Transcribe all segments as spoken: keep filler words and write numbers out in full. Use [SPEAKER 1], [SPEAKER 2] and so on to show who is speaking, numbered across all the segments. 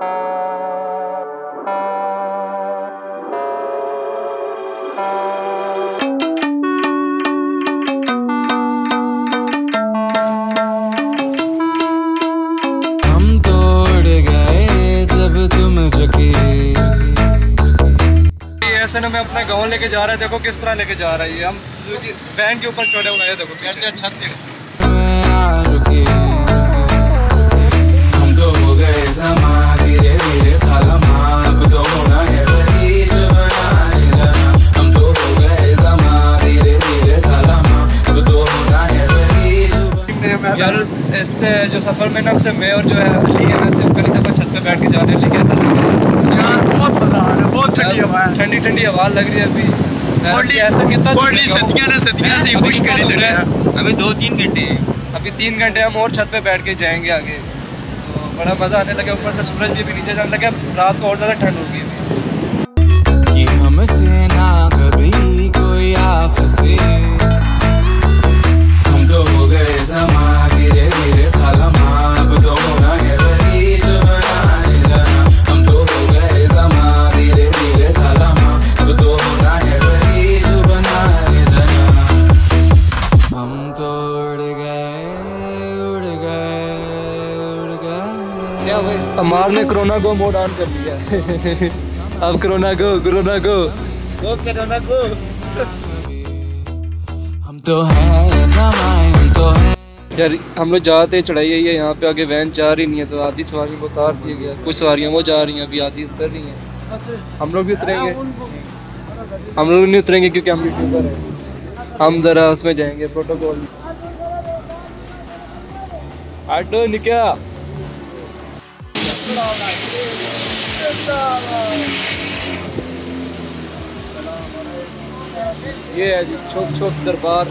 [SPEAKER 1] ऐसे ना मैं अपने गाँव लेके जा रहा है, देखो किस तरह लेके जा रहा है। हम वैन के ऊपर चढ़े हुए हैं, देखो पीछे छत के। हम तो हो गए ज़माना धीरे धीरे खालमा, अब तो होना है वही जो बनाए जाना। हम तो हो गए ज़माना धीरे धीरे खालमा, अब तो होना है वही जो। यार इससे जो सफर में ना से मैं और जो है अली है ना सिर्फ पहली दफा छत पे बैठ के जा रहे हैं, कैसा लग रहा है यार? बहुत मजा आ रहा है, बहुत ठंडी हवा है, ठंडी ठंडी हवा लग रही है अभी। ऐसा कितना सदियां ने सदियां से खुश कर रहे हैं। अभी दो तीन घंटे अभी तीन घंटे हम और छत पे बैठ के जाएंगे आगे, तो बड़ा मजा आने लगा। ऊपर से सूरज भी, भी नीचे जाने लगा, रात को और ज्यादा ठंड होगी कि हमसे ना कभी कोई आफसे। हम तो हो गए ज़माना धीरे धीरे खालमा, अब तो होना है वही जो बनाए जाना। हम तो हो गए ज़माना धीरे धीरे खालमा, अब तो होना है वही जो बनाए जाना। हम तो उड़ गए उड़ गए उड़ गए। क्या भाई, अमार ने कोरोना को मोड ऑन कर दिया। अब कोरोना को कोरोना को गो कोरोना को। हम तो हैं समय, हम तो हैं यार। हम लोग जाते चढ़ाई है यहाँ पे, आगे वैन जा रही नहीं है तो आधी सवारी को उतार दिया गया। कुछ सवारियाँ वो जा रही हैं, अभी आधी उतर रही हैं। हम लोग भी उतरेंगे, हम लोग नहीं उतरेंगे क्योंकि हम यूट्यूबर हैं। हम जरा उसमें जाएंगे प्रोटोकॉल। आटो निका ये है जी छोक छोक दरबार।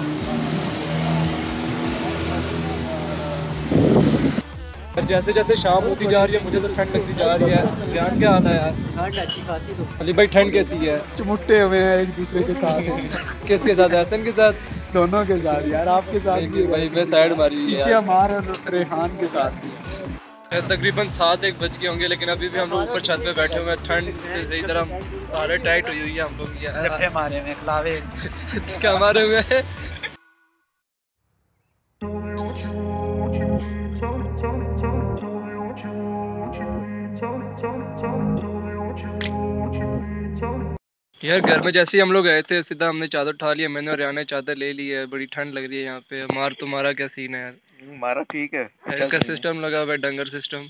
[SPEAKER 1] जैसे जैसे शाम होती जा रही है मुझे तो ठंड लगती जा रही है। ध्यान क्या हाल है यार? ठंड अच्छी खासी तो। अली भाई ठंड कैसी है? चुमुट्टे हुए हैं एक दूसरे के साथ। किसके साथ? एहसन के साथ? दोनों के साथ यार, आपके साथ भी भाई। मैं साइड मारी पीछे हमारे रेहान के साथ। तकरीबन सात एक बज के होंगे, लेकिन अभी भी हम लोग ऊपर छत पे बैठे हुए हैं। ठंड से सही तरह हालत टाइट हुई हुई है हम लोग। जफ्फे मारे हुए खिलावे क्या मारे हुए हैं? यार घर में जैसे ही हम लोग गए थे सीधा हमने चादर उठा लिया। मैंने और रियान ने चादर ले ली है। बड़ी ठंड लग रही है यहाँ पे। मार तुम्हारा क्या सीन है यार? हमारा ठीक है, का सिस्टम लगा हुआ है, डंगर सिस्टम।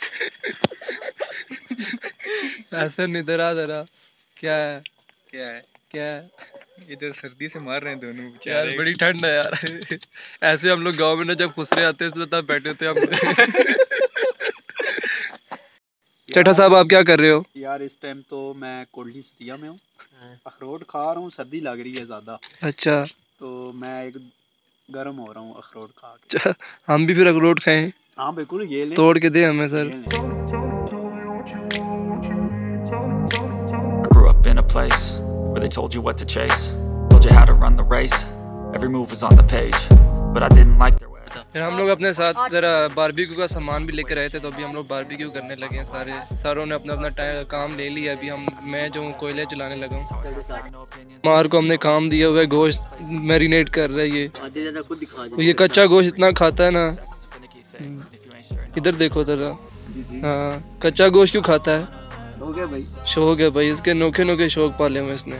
[SPEAKER 1] ऐसा निधर आ जरा। क्या है क्या है क्या है? इधर सर्दी से मार रहे हैं दोनों यार, बड़ी ठंड है यार। ऐसे हम लोग गांव में ना जब खुसरे आते हैं तब बैठे थे हम। चट्टा साहब आप क्या कर रहे हो?
[SPEAKER 2] यार इस टाइम तो मैं कोल्डी सतिया में हूँ, अखरोट खा रहा हूँ। सर्दी लग रही है ज्यादा।
[SPEAKER 1] अच्छा,
[SPEAKER 2] तो मैं एक गर्म हो रहा हूँ अखरोट खा के।
[SPEAKER 1] हम भी फिर अखरोट खाएं?
[SPEAKER 2] हाँ बिल्कुल, ये ले
[SPEAKER 1] तोड़ के दे हमें sir.
[SPEAKER 3] I grew up in a place where they told you what to chase, told you how to run the race, every move was on the page, but I didn't like their way.
[SPEAKER 1] हम लोग अपने साथ जरा barbecue का सामान भी लेकर आए थे, तो अभी हम लोग बारबेक्यू करने लगे हैं। सारे सारों ने अपना अपना काम ले लिया। अभी हम मैं जो कोयले चलाने लगा हूँ। मार को हमने काम दिया हुआ है, गोश्त मैरिनेट कर रहा है। ये ये कच्चा गोश्त इतना खाता है ना। इधर देखो जरा। हाँ, कच्चा गोश्त क्यों खाता है? शौक है भाई, शौक है भाई। इसके नोखे नोखे शौक पाले हुए इसने।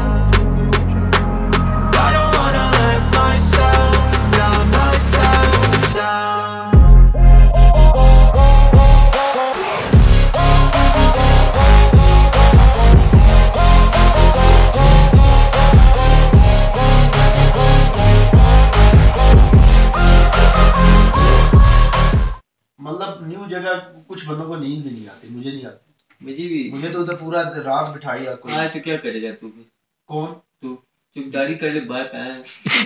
[SPEAKER 2] मतलब न्यू जगह कुछ बंदों को नींद भी नहीं आती, मुझे नहीं आती। मुझे भी मुझे तो उधर पूरा रात बिठाई कोई। आज तो क्या करेगा तू? कौन तू? चुप दाढ़ी कर ले बात है।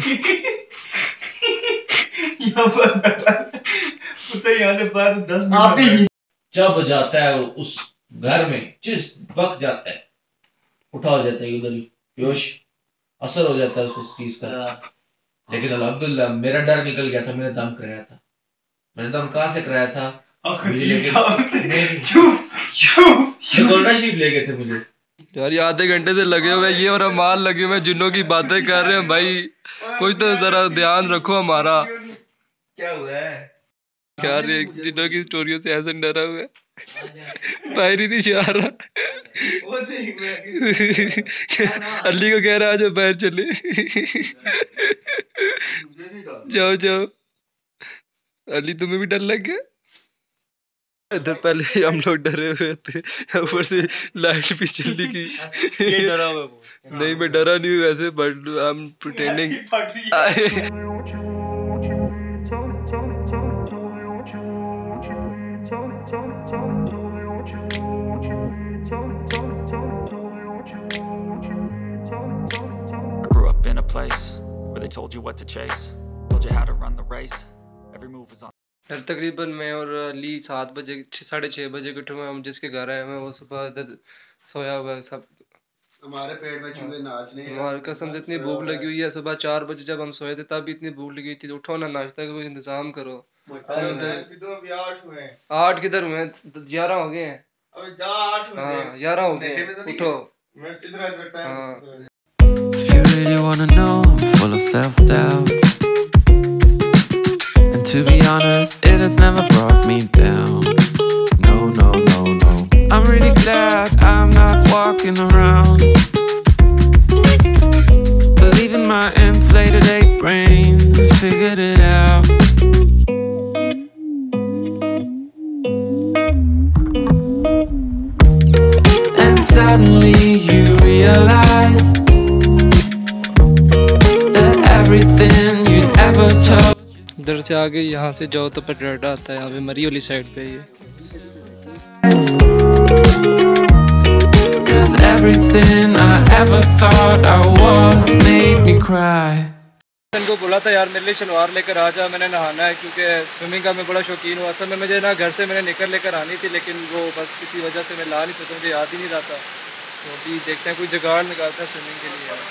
[SPEAKER 2] यहाँ पर तो यहाँ से बाहर दस मिनट जब जाता है उस घर में जिस वक्त जाता है उठा हो जाता है उधर ही बेहोश असर हो जाता है उस चीज का। लेकिन अल्हम्दुलिल्लाह मेरा डर निकल गया था। मैंने दम कराया था। मैंने दम कहाँ से कराया था? गोल्डन शीप ले गए थे मुझे
[SPEAKER 4] यार ये आधे घंटे से लगे हुए ये और अमाल लगे हुए जिन्नों की बातें कर रहे हैं भाई कुछ तो जरा ध्यान रखो हमारा
[SPEAKER 2] क्या हुआ है
[SPEAKER 4] यार ये जिन्नों की स्टोरियों से ऐसे डरा हुआ है बाहर ही नहीं जा रहा अली को कह रहा है बाहर चले जाओ जाओ अली तुम्हें भी डर लग गया इधर पहले हम लोग डरे हुए थे ऊपर से लाइट भी चली की
[SPEAKER 2] डरा हुआ वो
[SPEAKER 4] नहीं मैं डरा नहीं हूँ वैसे but I am pretending
[SPEAKER 3] I grew up in a place where they told you what to chase, told you how to run the race. Every move was on.
[SPEAKER 4] यार तकरीबन मैं और अली सात बजे साढ़े छः बजे के उठे हम जिसके घर आए मैं वो सुबह इधर सोया हुआ है सब
[SPEAKER 5] हमारे पेट में चूहे नाच रहे हैं
[SPEAKER 4] हमारे कसम से इतनी भूख लगी हुई है सुबह चार बजे जब हम सोए थे तब भी इतनी भूख लगी थी उठो ना नाश्ता का कोई इंतजाम करो आठ किधर हुए ग्यारह हो गए हैं हाँ ग्यारह हो गए उठो हाँ
[SPEAKER 1] If you really wanna know, I'm full of self-doubt. And to be honest, it has never brought me down. No, no, no, no. I'm really glad I'm not walking around believing my inflated ape brain figured it out. And suddenly you realize that everything you'd ever told.
[SPEAKER 4] इधर से आगे यहाँ से जाओ तो पटराडा आता है यहाँ पे मरी वाली साइड पे ये
[SPEAKER 1] Cause everything I ever thought I was made me cry.
[SPEAKER 4] इनको बोला था यार मेरे लिए शलवार लेकर आ जा मैंने नहाना है क्योंकि स्विमिंग का मैं बड़ा शौकीन हूँ असल में मुझे ना घर से मैंने निकल लेकर आनी थी लेकिन वो बस किसी वजह से मैं ला नहीं सकता मुझे याद ही नहीं रहा था तो अभी देखते हैं कोई जुगाड़ निकालता है स्विमिंग के लिए यार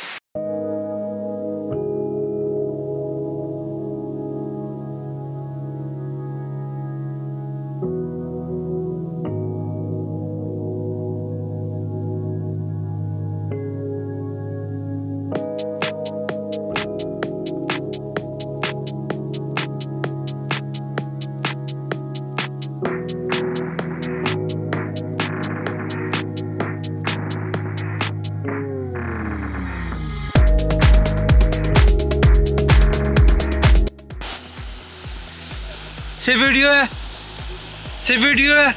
[SPEAKER 4] सिर्फ वीडियो है सिर्फ वीडियो है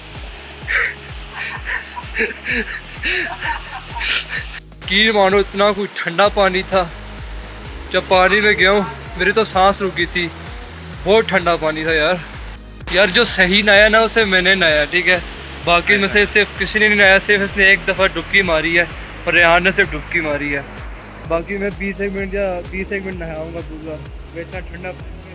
[SPEAKER 4] की मानो इतना कुछ ठंडा पानी था जब पानी में गया हूँ मेरी तो सांस रुक गई थी बहुत ठंडा पानी था यार यार जो सही नहाया ना उसे मैंने नहाया ठीक है बाकी में से सिर्फ किसी ने नहीं नहाया सिर्फ इसने एक दफ़ा डुबकी मारी है और रेहान ने सिर्फ डुबकी मारी है बाकी मैं बीस एक मिनट या बीस एक मिनट नहाऊंगा पूरा इतना ठंडा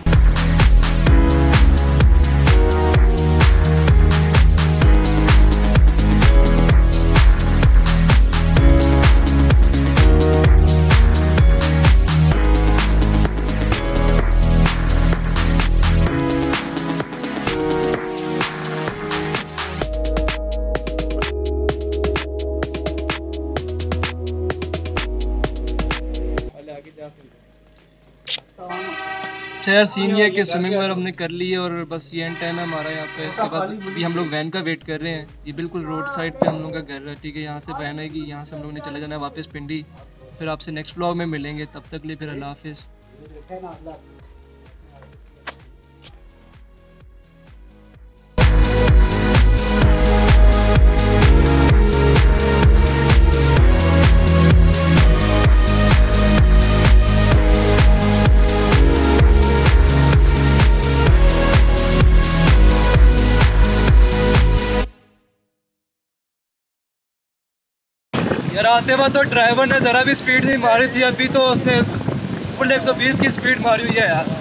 [SPEAKER 4] यार सीन ये है कि स्विमिंग वगैरह हमने कर ली है और बस ये एंड टाइम है हमारा यहाँ पे इसके बाद अभी हम लोग वैन का वेट कर रहे हैं ये बिल्कुल रोड साइड पे हम लोग का घर है ठीक है यहाँ से वैन आएगी यहाँ से हम लोग ने चले जाना है वापस पिंडी फिर आपसे नेक्स्ट व्लॉग में मिलेंगे तब तक लिए फिर अल्लाह हाफिज़ यार आते वक्त तो ड्राइवर ने ज़रा भी स्पीड नहीं मारी थी अभी तो उसने फुल एक सौ बीस की स्पीड मारी हुई है यार